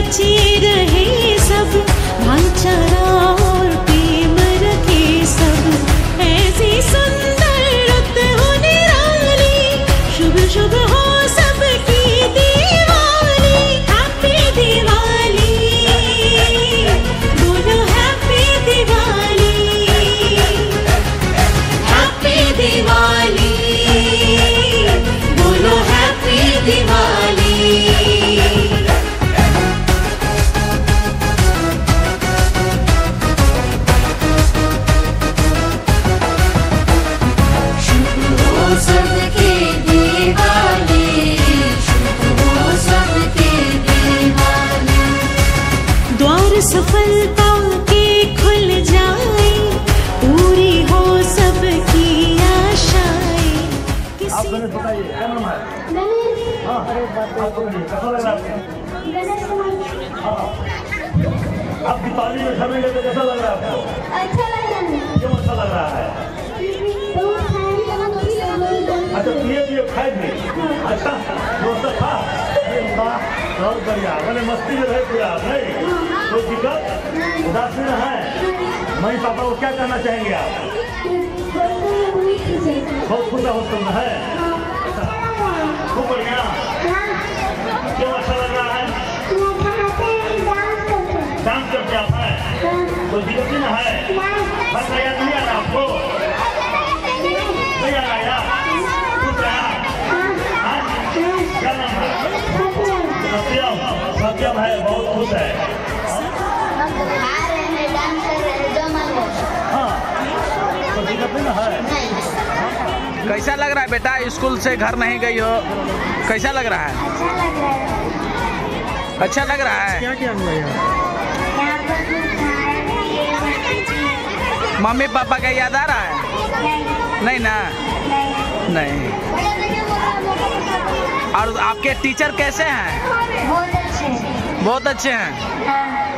बचे रहे सब, भाईचारा और प्रेम रखे सब। ऐसी सुंदर रुत हो निराली, शुभ शुभ हो सबकी दिवाली। हैप्पी दिवाली, बोलो हैप्पी दिवाली। हैप्पी दिवाली, बोलो हैप्पी दिवाली। सबके दिवाली, शुभ हो सबके दिवाली। द्वार सफलता के खुल जाए, पूरी हो सबकी आशाएं। आप गणेश बताइए, क्या नाम है? गणेश। हाँ, आपको गणेश कैसा लग रहा है? आप दीपावली में घर में गए तो कैसा लग रहा है आपको? अच्छा लग रहा है। क्यों अच्छा लग रहा है? अच्छा पिए खाए भी। अच्छा दोस्त था, बहुत बढ़िया। मैंने मस्ती में रहे पूरा, नहीं कोई दिक्कत उदास में है। मम्मी पापा को क्या कहना चाहेंगे आप? बहुत खुश हो तुम है। खूब बढ़िया। क्यों अच्छा लग रहा है? डांस करते आप है, कोई दिक्कत नहीं है? बस याद नहीं आ रहा आपको? नहीं आ रहा यार? क्या नाम है? सत्यम। सत्यम है, बहुत खुश है। हाँ, तो दिक्कत नहीं है। कैसा लग रहा है बेटा, स्कूल से घर नहीं गई हो, कैसा लग रहा है? अच्छा लग रहा है। क्या क्या हुआ यार? मम्मी पापा का याद आ रहा है? नहीं ना? नहीं। और आपके टीचर कैसे हैं? बहुत अच्छे। बहुत अच्छे हैं।